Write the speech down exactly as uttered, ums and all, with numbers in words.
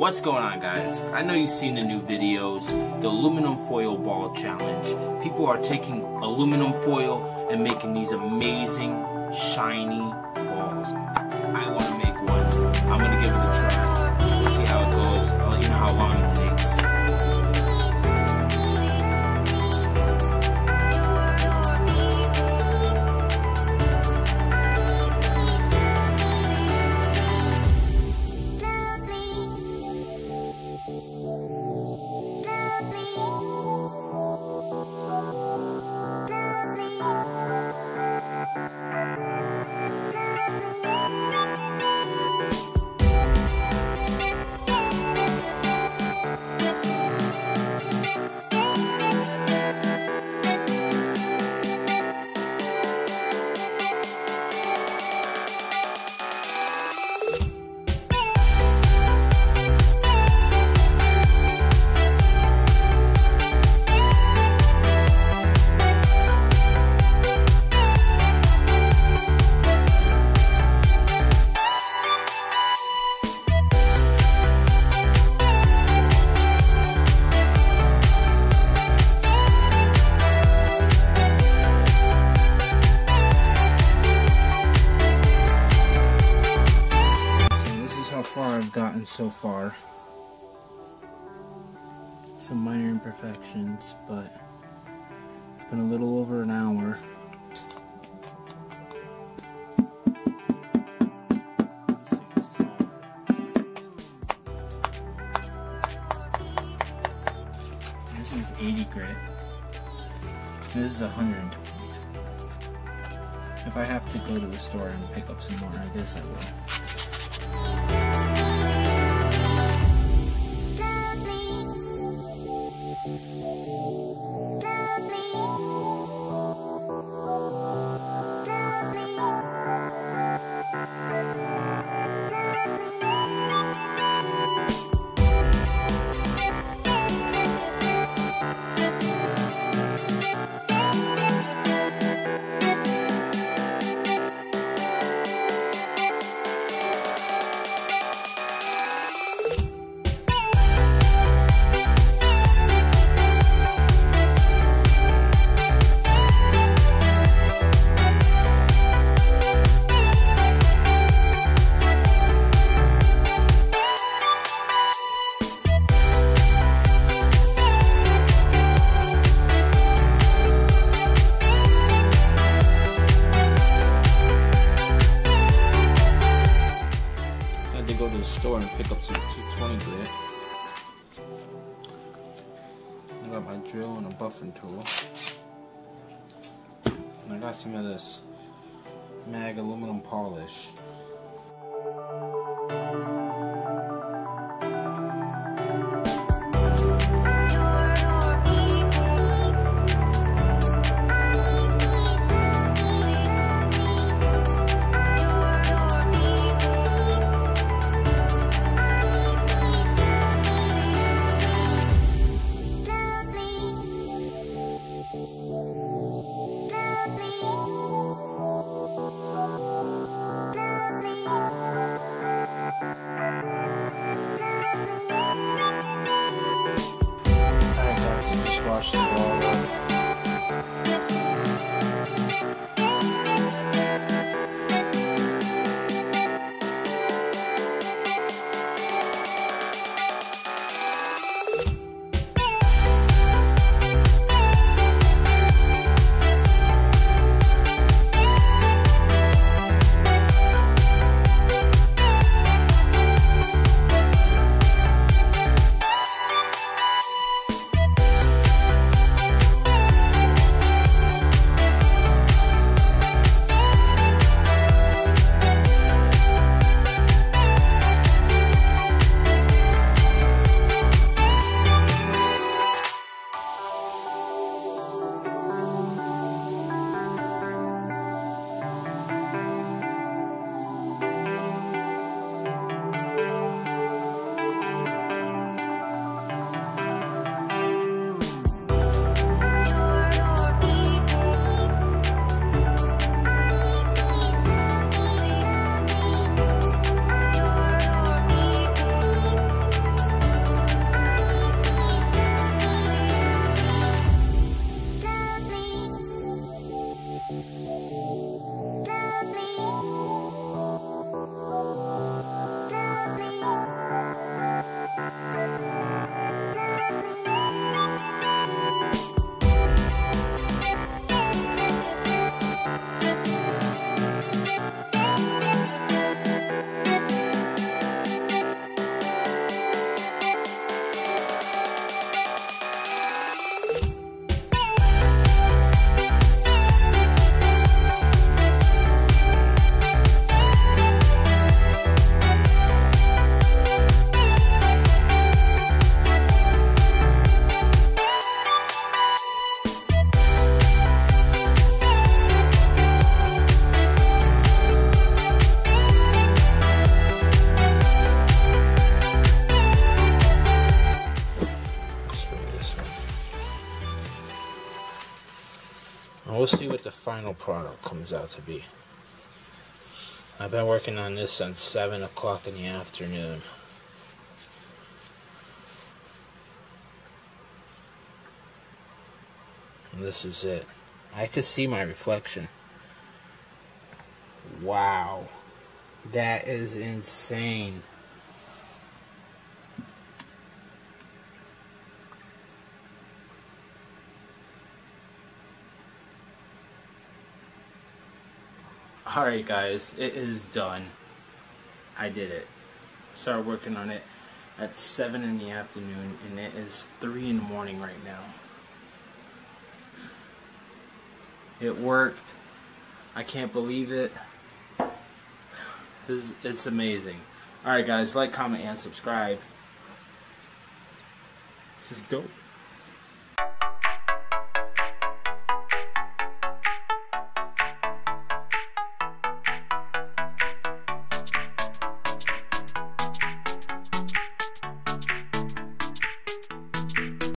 What's going on, guys? I know you've seen the new videos, the aluminum foil ball challenge. People are taking aluminum foil and making these amazing, shiny balls. I want to make one. I'm going to give it a try. We'll see how it goes. I'll let you know how long it takes. I've gotten so far. Some minor imperfections, but it's been a little over an hour. This is eighty grit. This is one hundred twenty. If I have to go to the store and pick up some more of this, I will. Go to the store and pick up some two twenty grit. I got my drill and a buffing tool. And I got some of this mag aluminum polish. Wash the ball up. we'll see what the final product comes out to be. I've been working on this since seven o'clock in the afternoon. And this is it. I can see my reflection. Wow. That is insane. Alright guys, it is done. I did it. Started working on it at seven in the afternoon and it is three in the morning right now. It worked. I can't believe it. This is, it's amazing. Alright guys, like, comment, and subscribe. This is dope.